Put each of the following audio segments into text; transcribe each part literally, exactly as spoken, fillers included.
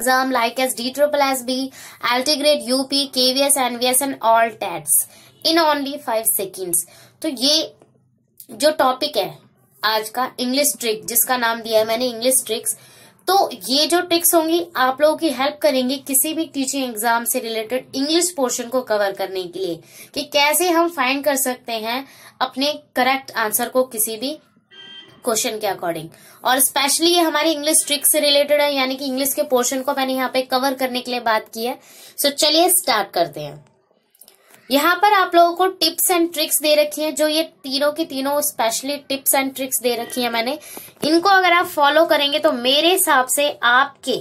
exam like as D S S S B, Altigrade, U P, K V S, N V S and all T E Ts in only five seconds. तो ये जो topic है आज का English trick, जिसका नाम दिया है मैंने इंग्लिश ट्रिक्स, तो ये जो ट्रिक्स होंगी आप लोगों की हेल्प करेंगी किसी भी टीचिंग एग्जाम से रिलेटेड इंग्लिश पोर्शन को कवर करने के लिए, कि कैसे हम फाइंड कर सकते हैं अपने करेक्ट आंसर को किसी भी क्वेश्चन के अकॉर्डिंग। और स्पेशली ये हमारी इंग्लिश ट्रिक से रिलेटेड है, यानी कि इंग्लिश के पोर्शन को मैंने यहाँ पे कवर करने के लिए बात की है। सो चलिए स्टार्ट करते हैं। यहाँ पर आप लोगों को टिप्स एंड ट्रिक्स दे रखी हैं, जो ये तीनों की तीनों स्पेशली टिप्स एंड ट्रिक्स दे रखी है मैंने। इनको अगर आप फॉलो करेंगे तो मेरे हिसाब से आपके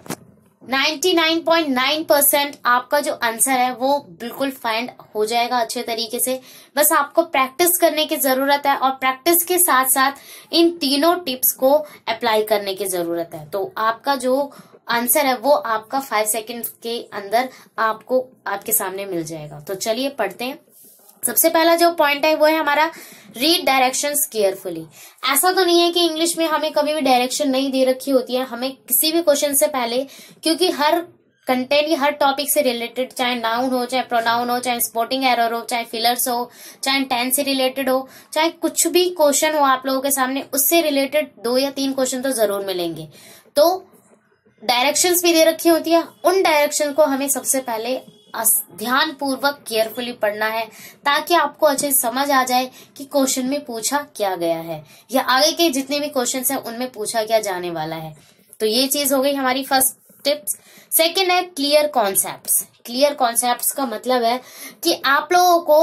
निन्यानवे पॉइंट नौ परसेंट आपका जो आंसर है वो बिल्कुल फाइंड हो जाएगा अच्छे तरीके से। बस आपको प्रैक्टिस करने की जरूरत है और प्रैक्टिस के साथ साथ इन तीनों टिप्स को अप्लाई करने की जरूरत है। तो आपका जो आंसर है वो आपका फाइव सेकेंड के अंदर आपको आपके सामने मिल जाएगा। तो चलिए पढ़ते हैं। सबसे पहला जो पॉइंट है वो है हमारा रीड डायरेक्शंस केयरफुली। ऐसा तो नहीं है कि इंग्लिश में हमें कभी भी डायरेक्शन नहीं दे रखी होती है, हमें किसी भी क्वेश्चन से पहले, क्योंकि हर कंटेंट हर टॉपिक से रिलेटेड, चाहे नाउन हो, चाहे प्रोनाउन हो, चाहे स्पोर्टिंग एरर हो, चाहे फिलर्स हो, चाहे टेंस से रिलेटेड हो, चाहे कुछ भी क्वेश्चन हो आप लोगों के सामने, उससे रिलेटेड दो या तीन क्वेश्चन तो जरूर मिलेंगे। तो डायरेक्शंस भी दे रखी होती है, उन डायरेक्शन को हमें सबसे पहले ध्यान पूर्वक केयरफुली पढ़ना है, ताकि आपको अच्छे समझ आ जाए कि क्वेश्चन में पूछा क्या गया है या आगे के जितने भी क्वेश्चंस हैं उनमें पूछा क्या जाने वाला है। तो ये चीज हो गई हमारी फर्स्ट टिप्स। सेकंड है क्लियर कॉन्सेप्ट्स। क्लियर कॉन्सेप्ट्स का मतलब है कि आप लोगों को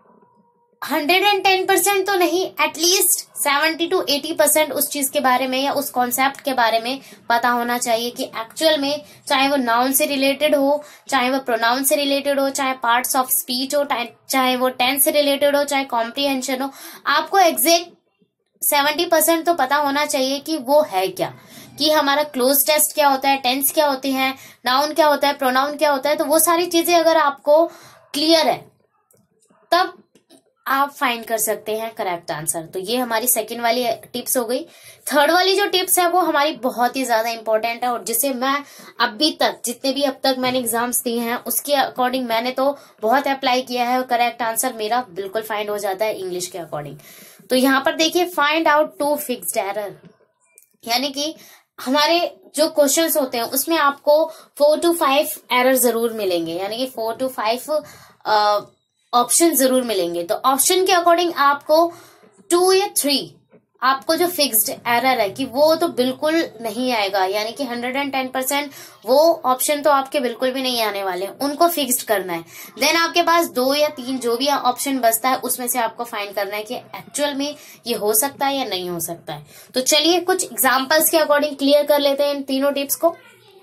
हंड्रेड एंड टेन परसेंट तो नहीं, at least seventy to eighty percent उस चीज के बारे में या उस कॉन्सेप्ट के बारे में पता होना चाहिए कि एक्चुअल में चाहे वो नाउन से रिलेटेड हो, चाहे वो प्रोनाउन से रिलेटेड हो, चाहे पार्ट्स ऑफ स्पीच हो, चाहे वो टेंस से रिलेटेड हो, चाहे कॉम्प्रिहेंशन हो, आपको एग्जैक्ट सेवेंटी परसेंट तो पता होना चाहिए कि वो है क्या, कि हमारा क्लोज टेस्ट क्या होता है, टेंस क्या होते हैं, नाउन क्या होता है, प्रोनाउन क्या होता है। तो वो सारी चीजें अगर आपको क्लियर है तब आप फाइंड कर सकते हैं करेक्ट आंसर। तो ये हमारी सेकंड वाली टिप्स हो गई। थर्ड वाली जो टिप्स है वो हमारी बहुत ही ज्यादा इंपॉर्टेंट है, और जिसे मैं अभी तक जितने भी अब तक मैंने एग्जाम्स दिए हैं उसके अकॉर्डिंग मैंने तो बहुत अप्लाई किया है और करेक्ट आंसर मेरा बिल्कुल फाइंड हो जाता है इंग्लिश के अकॉर्डिंग। तो यहाँ पर देखिए, find out to fixed error, यानी कि हमारे जो क्वेश्चंस होते हैं उसमें आपको फोर टू फाइव एरर जरूर मिलेंगे, यानी कि फोर टू फाइव ऑप्शन जरूर मिलेंगे। तो ऑप्शन के अकॉर्डिंग आपको टू या थ्री आपको जो फिक्स्ड एरर है कि वो तो बिल्कुल नहीं आएगा, यानी कि हंड्रेड एंड टेन परसेंट वो ऑप्शन तो आपके बिल्कुल भी नहीं आने वाले हैं, उनको फिक्स्ड करना है। देन आपके पास दो या तीन जो भी ऑप्शन बचता है उसमें से आपको फाइंड करना है कि एक्चुअल में ये हो सकता है या नहीं हो सकता है। तो चलिए कुछ एग्जाम्पल्स के अकॉर्डिंग क्लियर कर लेते हैं इन तीनों टिप्स को।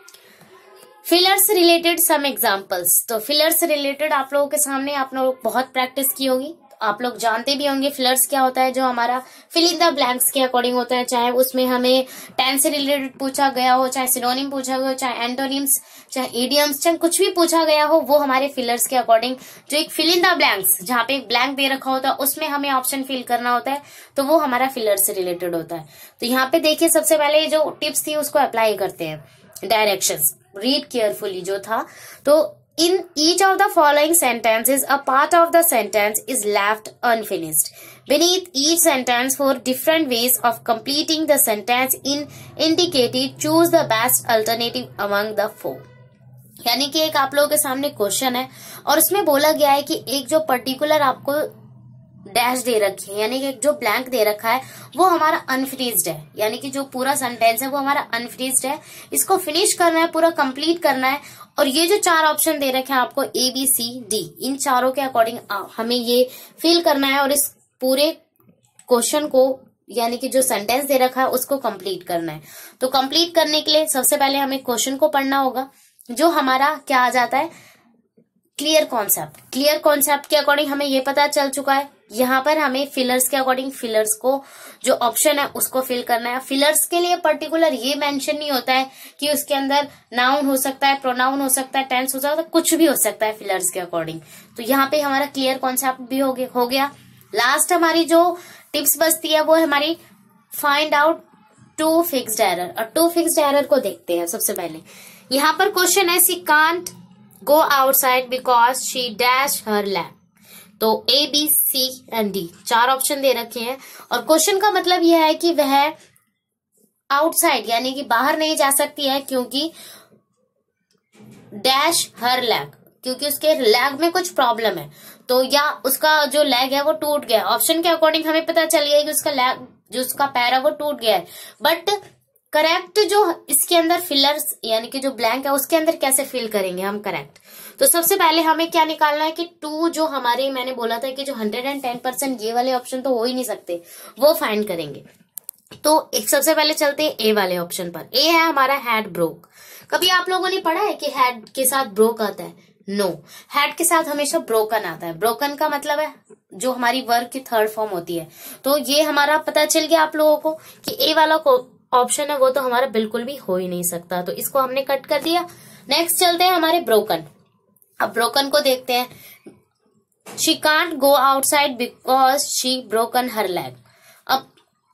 Fillers related some examples. तो फिलर्स रिलेटेड आप लोगों के सामने आप लोग बहुत प्रैक्टिस की होगी, आप लोग जानते भी होंगे फिलर्स क्या होता है, जो हमारा फिल इन द ब्लैंक्स के अकॉर्डिंग होता है, चाहे उसमें हमें टेंस से रिलेटेड पूछा गया हो, चाहे सिनोनिम पूछा गया हो, चाहे एंटोनिम्स, चाहे इडियम्स, चाहे कुछ भी पूछा गया हो, वो हमारे फिलर्स के अकॉर्डिंग जो एक फिल इन द ब्लैंक्स, जहाँ पे एक ब्लैंक दे रखा होता है उसमें हमें ऑप्शन फिल करना होता है, तो वो हमारा फिलर्स से रिलेटेड होता है। तो यहाँ पे देखिए सबसे पहले जो टिप्स थी उसको अप्लाई करते हैं। डायरेक्शंस, रीड केयरफुली जो था, तो in each of the following sentences a part of the sentence is left unfinished. Beneath each sentence, for different ways of completing the sentence in indicated, choose the best alternative among the four. यानी कि एक आप लोगों के सामने question है और उसमें बोला गया है कि एक जो पर्टिकुलर आपको डैश दे रखी है, यानी कि जो ब्लैंक दे रखा है वो हमारा अनफिनिश्ड है, यानी कि जो पूरा सेंटेंस है वो हमारा अनफिनिश्ड है, इसको फिनिश करना है, पूरा कंप्लीट करना है। और ये जो चार ऑप्शन दे रखे हैं आपको ए बी सी डी, इन चारों के अकॉर्डिंग हमें ये फिल करना है और इस पूरे क्वेश्चन को, यानी कि जो सेंटेंस दे रखा है उसको कंप्लीट करना है। तो कंप्लीट करने के लिए सबसे पहले हमें क्वेश्चन को पढ़ना होगा, जो हमारा क्या आ जाता है, क्लियर कॉन्सेप्ट। क्लियर कॉन्सेप्ट के अकॉर्डिंग हमें ये पता चल चुका है, यहाँ पर हमें फिलर्स के अकॉर्डिंग फिलर्स को जो ऑप्शन है उसको फिल करना है। फिलर्स के लिए पर्टिकुलर ये मेंशन नहीं होता है कि उसके अंदर नाउन हो सकता है, प्रोनाउन हो सकता है, टेंस हो सकता है, कुछ भी हो सकता है फिलर्स के अकॉर्डिंग। तो यहाँ पे हमारा क्लियर कॉन्सेप्ट भी हो गया, हो गया। लास्ट हमारी जो टिप्स बचती है वो है हमारी find out to fixed error. और टू फिक्स्ड एरर को देखते हैं सबसे पहले यहाँ पर क्वेश्चन है she can't go outside because she dash her lab. तो A B C and D चार ऑप्शन दे रखे हैं और क्वेश्चन का मतलब यह है कि वह आउटसाइड यानी कि बाहर नहीं जा सकती है क्योंकि डैश हर लैग, क्योंकि उसके लैग में कुछ प्रॉब्लम है, तो या उसका जो लैग है वो टूट गया। ऑप्शन के अकॉर्डिंग हमें पता चल गया कि उसका लैग जो उसका पैर है वो टूट गया है, बट करेक्ट जो इसके अंदर फिलर्स यानी कि जो ब्लैंक है उसके अंदर कैसे फिल करेंगे हम करेक्ट। तो सबसे पहले हमें क्या निकालना है कि टू जो हमारे मैंने बोला था कि जो हंड्रेड एंड टेन परसेंट ये वाले ऑप्शन तो हो ही नहीं सकते, वो फाइंड करेंगे। तो एक सबसे पहले चलते हैं ए वाले ऑप्शन पर। ए है हमारा हैड ब्रोक। कभी आप लोगों ने पढ़ा है कि हैड के साथ ब्रोक आता है? No no. हैड के साथ हमेशा ब्रोकन आता है। ब्रोकन का मतलब है जो हमारी वर्ब की थर्ड फॉर्म होती है। तो ये हमारा पता चल गया आप लोगों को कि ए वाला ऑप्शन है वो तो हमारा बिल्कुल भी हो ही नहीं सकता, तो इसको हमने कट कर दिया। नेक्स्ट चलते हैं हमारे ब्रोकन। अब ब्रोकन को देखते हैं। She can't go outside because she broken her leg. अब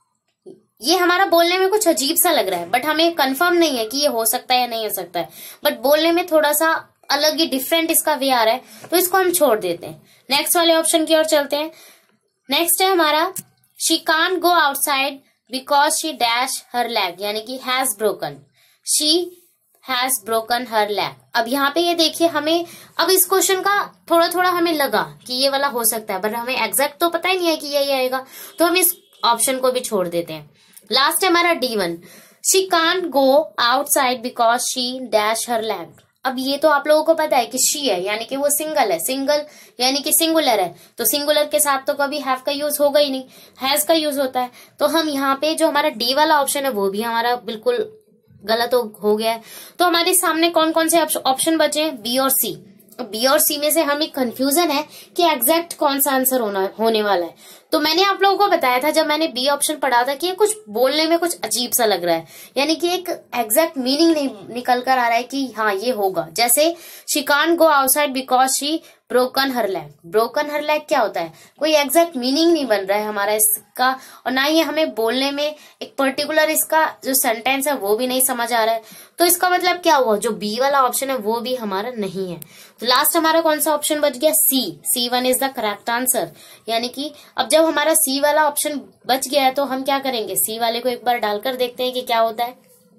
ये हमारा बोलने में कुछ अजीब सा लग रहा है, बट हमें कंफर्म नहीं है कि ये हो सकता है या नहीं हो सकता है, बट बोलने में थोड़ा सा अलग ही डिफरेंट इसका वे आ रहा है, तो इसको हम छोड़ देते हैं। नेक्स्ट वाले ऑप्शन की ओर चलते हैं। नेक्स्ट है हमारा she can't go outside because she dash her leg, यानी कि has broken. She has broken her leg. अब यहाँ पे ये देखिए हमें अब इस क्वेश्चन का थोड़ा थोड़ा हमें लगा कि ये वाला हो सकता है, बट हमें एग्जैक्ट तो पता ही नहीं है कि यही आएगा, तो हम इस ऑप्शन को भी छोड़ देते हैं। लास्ट है हमारा D one. She can't go outside because she dash her leg. अब ये तो आप लोगों को पता है कि शी है यानी कि वो सिंगल है, सिंगल यानी कि सिंगुलर है, तो सिंगुलर के साथ तो कभी हैव का यूज होगा ही नहीं, हैज का यूज होता है। तो हम यहाँ पे जो हमारा डी वाला ऑप्शन है वो भी हमारा बिल्कुल गलत हो, हो गया है। तो हमारे सामने कौन कौन से ऑप्शन बचे हैं? बी और सी। बी और सी में से हमें कंफ्यूजन है कि एग्जैक्ट कौन सा आंसर होना होने वाला है। तो मैंने आप लोगों को बताया था जब मैंने बी ऑप्शन पढ़ा था कि ये कुछ बोलने में कुछ अजीब सा लग रहा है, यानी कि एक एग्जैक्ट मीनिंग नहीं निकल कर आ रहा है कि हाँ ये होगा। जैसे she can't go outside because she broken her leg. Broken her leg क्या होता है? कोई एग्जैक्ट मीनिंग नहीं बन रहा है हमारा इसका, और ना ही हमें बोलने में एक पर्टिकुलर इसका जो सेंटेंस है वो भी नहीं समझ आ रहा है। तो इसका मतलब क्या हुआ? जो बी वाला ऑप्शन है वो भी हमारा नहीं है। तो लास्ट हमारा कौन सा ऑप्शन बच गया? C. C one is the correct answer. यानी कि अब जब हमारा सी वाला ऑप्शन बच गया है तो हम क्या करेंगे? सी वाले को एक बार डालकर देखते हैं कि क्या होता है।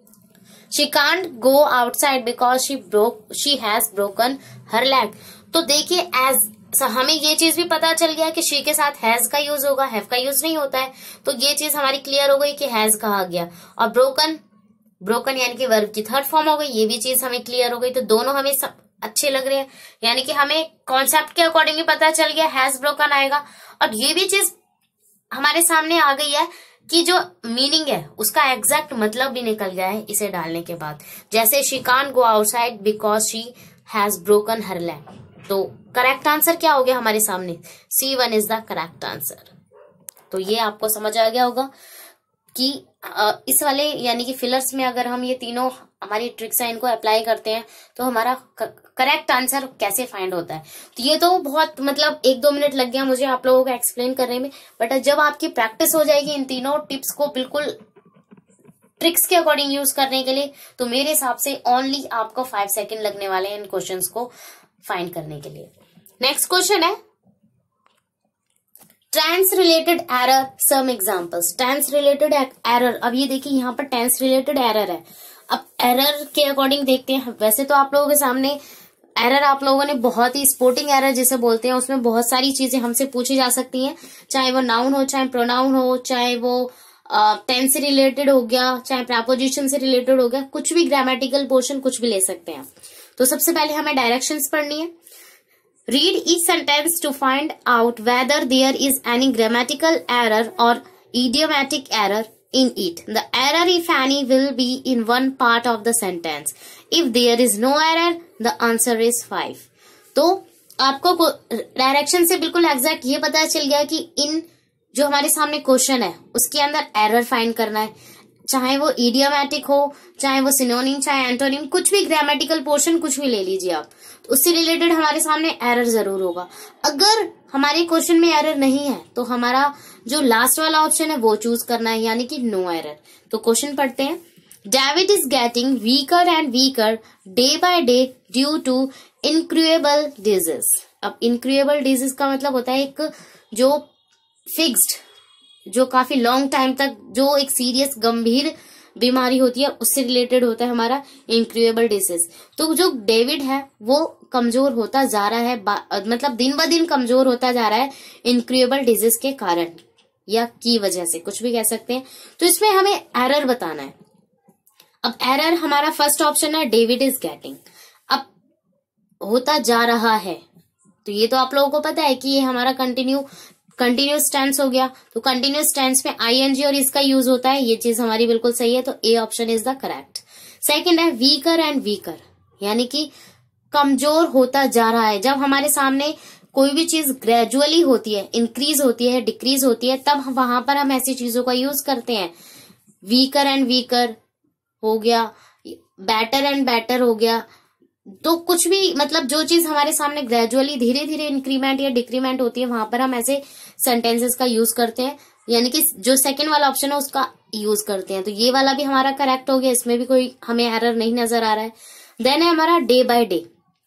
She can't go outside because she broke she has broken her leg. तो देखिए एज हमें ये चीज भी पता चल गया कि शी के साथ हैज का यूज होगा, हैव का यूज नहीं होता है, तो ये चीज हमारी क्लियर हो गई कि हैज कहा गया। और ब्रोकन ब्रोकन यानी कि वर्ब की थर्ड फॉर्म हो गई, ये भी चीज हमें क्लियर हो गई। तो दोनों हमें सब अच्छे लग रहे हैं, यानी कि हमें कॉन्सेप्ट के अकॉर्डिंग भी पता चल गया हैज ब्रोकन आएगा, और ये भी चीज हमारे सामने आ गई है कि जो मीनिंग है उसका एग्जैक्ट मतलब भी निकल गया है इसे डालने के बाद। जैसे she can't go outside because she has broken her leg. तो करेक्ट आंसर क्या हो गया हमारे सामने? C one is the correct answer. तो ये आपको समझ आ गया होगा कि इस वाले यानी कि फिलर्स में अगर हम ये तीनों हमारी ट्रिक्स है इनको अप्लाई करते हैं तो हमारा करेक्ट आंसर कैसे फाइंड होता है। तो ये तो बहुत मतलब एक दो मिनट लग गया मुझे आप लोगों को एक्सप्लेन करने में, बट जब आपकी प्रैक्टिस हो जाएगी इन तीनों टिप्स को बिल्कुल ट्रिक्स के अकॉर्डिंग यूज करने के लिए, तो मेरे हिसाब से ओनली आपको फाइव सेकेंड लगने वाले हैं इन क्वेश्चंस को फाइंड करने के लिए। नेक्स्ट क्वेश्चन है tense related error some examples. Tense related error, अब ये देखिए यहाँ पर टेंस रिलेटेड एरर है। अब एरर के अकॉर्डिंग देखते हैं। वैसे तो आप लोगों के सामने एरर आप लोगों ने बहुत ही स्पोर्टिंग एरर जिसे बोलते हैं उसमें बहुत सारी चीजें हमसे पूछी जा सकती हैं, चाहे वो नाउन हो, चाहे प्रोनाउन हो, चाहे वो टेंस से रिलेटेड हो गया, चाहे प्रेपोजिशन से रिलेटेड हो गया, कुछ भी ग्रामेटिकल पोर्शन कुछ भी ले सकते हैं। तो सबसे पहले हमें डायरेक्शंस पढ़नी है। Read each sentence to find out whether there is any grammatical error or idiomatic error in it. The error, if any, will be in one part of the sentence. If there is no error, the answer is five. तो आपको direction से बिल्कुल exact ये पता चल गया कि इन जो हमारे सामने क्वेश्चन है उसके अंदर एरर फाइंड करना है, चाहे वो इडियोमैटिक हो, चाहे वो सिनोनिम, चाहे एंटोनिम, कुछ भी ग्रामेटिकल पोर्शन कुछ भी ले लीजिए आप, तो उससे रिलेटेड हमारे सामने एरर जरूर होगा। अगर हमारे क्वेश्चन में एरर नहीं है तो हमारा जो लास्ट वाला ऑप्शन है वो चूज करना है, यानी कि नो एरर। तो क्वेश्चन पढ़ते हैं। David is getting weaker and weaker day by day due to incurable disease. अब इनक्यूरेबल डिजीज का मतलब होता है एक जो फिक्स्ड, जो काफी लॉन्ग टाइम तक जो एक सीरियस गंभीर बीमारी होती है उससे रिलेटेड होता है हमारा इनक्यूरेबल डिजीज। तो जो डेविड है वो कमजोर होता जा रहा है, मतलब दिन ब दिन कमजोर होता जा रहा है इनक्यूरेबल डिजीज के कारण या की वजह से, कुछ भी कह सकते हैं। तो इसमें हमें एरर बताना है। अब एरर हमारा फर्स्ट ऑप्शन है डेविड इज गेटिंग। अब होता जा रहा है, तो ये तो आप लोगों को पता है कि ये हमारा कंटिन्यू कंटिन्यूस टेंस हो गया। तो कंटिन्यूस टेंस में आईएनजी और इसका यूज होता है, ये चीज हमारी बिल्कुल सही है। तो A option is the correct. Second है वीकर एंड वीकर, यानी कि कमजोर होता जा रहा है। जब हमारे सामने कोई भी चीज ग्रेजुअली होती है, इंक्रीज होती है, डिक्रीज होती है, तब वहां पर हम ऐसी चीजों का यूज करते हैं। वीकर एंड वीकर हो गया, बेटर एंड बेटर हो गया। तो कुछ भी मतलब जो चीज हमारे सामने ग्रेजुअली धीरे धीरे इंक्रीमेंट या डिक्रीमेंट होती है, वहां पर हम ऐसे सेंटेंसेस का यूज करते हैं, यानी कि जो सेकंड वाला ऑप्शन है उसका यूज करते हैं। तो ये वाला भी हमारा करेक्ट हो गया, इसमें भी कोई हमें एरर नहीं नजर आ रहा है। देन है हमारा डे बाय डे।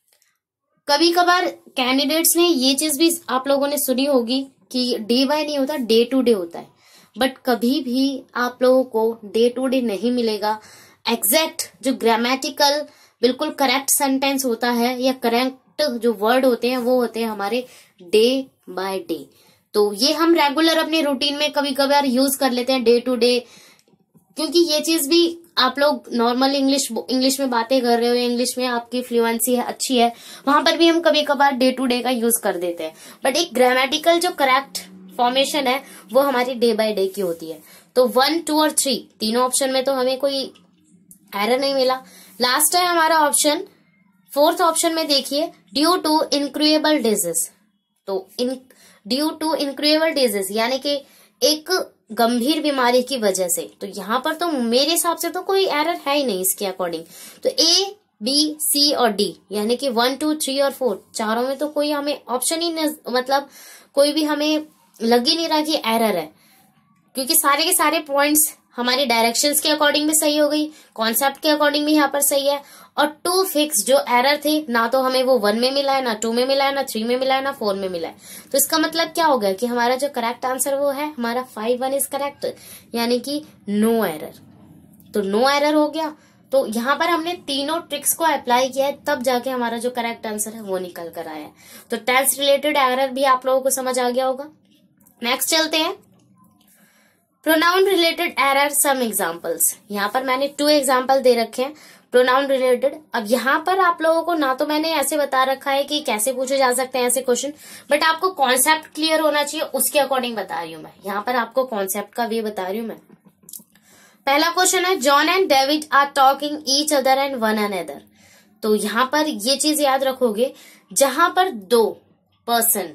कभी कभार कैंडिडेट्स ने ये चीज भी आप लोगों ने सुनी होगी कि डे बाय नहीं होता, डे टू डे होता है। बट कभी भी आप लोगों को डे टू डे नहीं मिलेगा। एग्जैक्ट जो ग्रामेटिकल बिल्कुल करेक्ट सेंटेंस होता है या करेक्ट जो वर्ड होते हैं वो होते हैं हमारे डे बाय डे। तो ये हम रेगुलर अपने रूटीन में कभी कभार यूज कर लेते हैं डे टू डे, क्योंकि ये चीज भी आप लोग नॉर्मल इंग्लिश इंग्लिश में बातें कर रहे हो, इंग्लिश में आपकी फ्लुएंसी है अच्छी है, वहां पर भी हम कभी कभार डे टू डे का यूज कर देते हैं। बट एक ग्रामेटिकल जो करेक्ट फॉर्मेशन है वो हमारी डे बाय डे की होती है। तो वन, टू और थ्री तीनों ऑप्शन में तो हमें कोई एरर नहीं मिला। लास्ट है हमारा ऑप्शन फोर्थ ऑप्शन में देखिए, ड्यू टू इनक्यूरेबल डिजीज। तो in due to incurable disease यानी कि एक गंभीर बीमारी की वजह से। तो यहाँ पर तो मेरे हिसाब से तो कोई एरर है ही नहीं इसके अकॉर्डिंग। तो ए, बी, सी और डी यानी कि वन, टू, थ्री और फोर चारों में तो कोई हमें ऑप्शन ही मतलब कोई भी हमें लग ही नहीं रहा कि एरर है, क्योंकि सारे के सारे पॉइंट्स हमारी डायरेक्शंस के अकॉर्डिंग भी सही हो गई, कॉन्सेप्ट के अकॉर्डिंग भी यहाँ पर सही है। और टू फिक्स जो एरर थे ना तो हमें वो वन में मिला है, ना टू में मिला है, ना थ्री में मिला है, ना फोर में मिला है। तो इसका मतलब क्या हो गया कि हमारा जो करेक्ट आंसर वो है हमारा फाइव वन इज करेक्ट, यानी कि नो एरर। तो नो एरर हो गया। तो यहाँ पर हमने तीनों ट्रिक्स को अप्लाई किया है, तब जाके हमारा जो करेक्ट आंसर है वो निकल कर आया है। तो टेंस रिलेटेड एरर भी आप लोगों को समझ आ गया होगा। नेक्स्ट चलते हैं, pronoun related error some examples. यहाँ पर मैंने टू एग्जाम्पल दे रखे हैं प्रोनाउन रिलेटेड। अब यहाँ पर आप लोगों को ना तो मैंने ऐसे बता रखा है कि कैसे पूछे जा सकते हैं ऐसे क्वेश्चन, बट आपको कॉन्सेप्ट क्लियर होना चाहिए, उसके अकॉर्डिंग बता रही हूँ मैं। यहाँ पर आपको कॉन्सेप्ट का भी बता रही हूँ मैं। पहला क्वेश्चन है, John and David are talking each other and one another. तो यहाँ पर ये चीज याद रखोगे, जहां पर दो पर्सन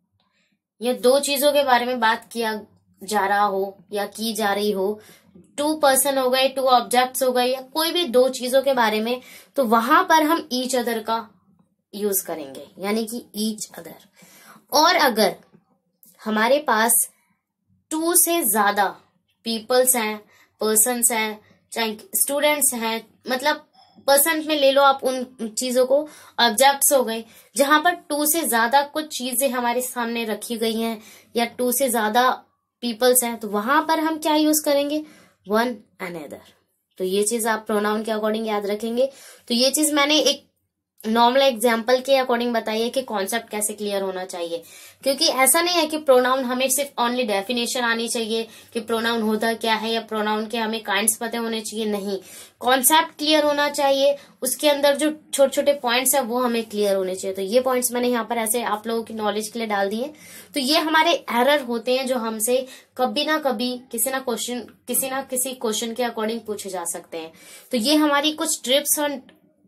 या दो चीजों के बारे में बात किया जा रहा हो या की जा रही हो, टू पर्सन हो गए, टू ऑब्जेक्ट्स हो गए, या कोई भी दो चीजों के बारे में, तो वहां पर हम ईच अदर का यूज करेंगे, यानी कि ईच अदर। और अगर हमारे पास टू से ज्यादा पीपल्स हैं, पर्सन्स हैं, चाहे स्टूडेंट्स हैं, मतलब पर्सन में ले लो आप उन चीजों को, ऑब्जेक्ट्स हो गए, जहां पर टू से ज्यादा कुछ चीजें हमारे सामने रखी गई हैं या टू से ज्यादा पीपल्स हैं, तो वहां पर हम क्या यूज करेंगे, वन अनदर। तो ये चीज आप प्रोनाउन के अकॉर्डिंग याद रखेंगे। तो ये चीज मैंने एक नॉर्मल एग्जाम्पल के अकॉर्डिंग बताई है कि कॉन्सेप्ट कैसे क्लियर होना चाहिए, क्योंकि ऐसा नहीं है कि प्रोनाउन हमें सिर्फ ओनली डेफिनेशन आनी चाहिए कि प्रोनाउन होता क्या है या प्रोनाउन के हमें काइंड्स पते होने चाहिए, नहीं, कॉन्सेप्ट क्लियर होना चाहिए, उसके अंदर जो छोटे छोटे पॉइंट्स है वो हमें क्लियर होने चाहिए। तो ये पॉइंट्स मैंने यहाँ पर ऐसे आप लोगों की नॉलेज के लिए डाल दिए। तो ये हमारे एरर होते हैं जो हमसे कभी ना कभी किसी ना क्वेश्चन किसी ना किसी क्वेश्चन के अकॉर्डिंग पूछे जा सकते हैं। तो ये हमारी कुछ ट्रिप्स और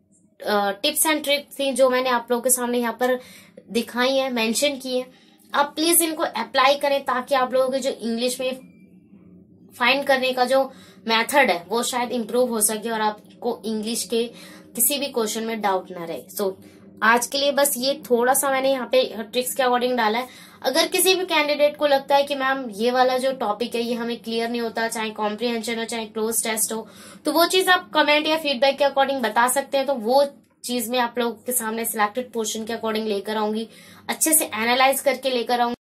टिप्स एंड ट्रिक्स थी जो मैंने आप लोगों के सामने यहाँ पर दिखाई है, मेंशन की है। आप प्लीज इनको अप्लाई करें ताकि आप लोगों के जो इंग्लिश में फाइंड करने का जो मेथड है वो शायद इम्प्रूव हो सके और आपको इंग्लिश के किसी भी क्वेश्चन में डाउट ना रहे। सो आज के लिए बस ये थोड़ा सा मैंने यहाँ पे ट्रिक्स के अकॉर्डिंग डाला है। अगर किसी भी कैंडिडेट को लगता है कि मैम ये वाला जो टॉपिक है ये हमें क्लियर नहीं होता, चाहे कॉम्प्रिहेंशन हो चाहे क्लोज टेस्ट हो, तो वो चीज आप कमेंट या फीडबैक के अकॉर्डिंग बता सकते हैं। तो वो चीज मैं आप लोगों के सामने सिलेक्टेड पोर्शन के अकॉर्डिंग लेकर आऊंगी, अच्छे से एनालाइज करके लेकर आऊंगी।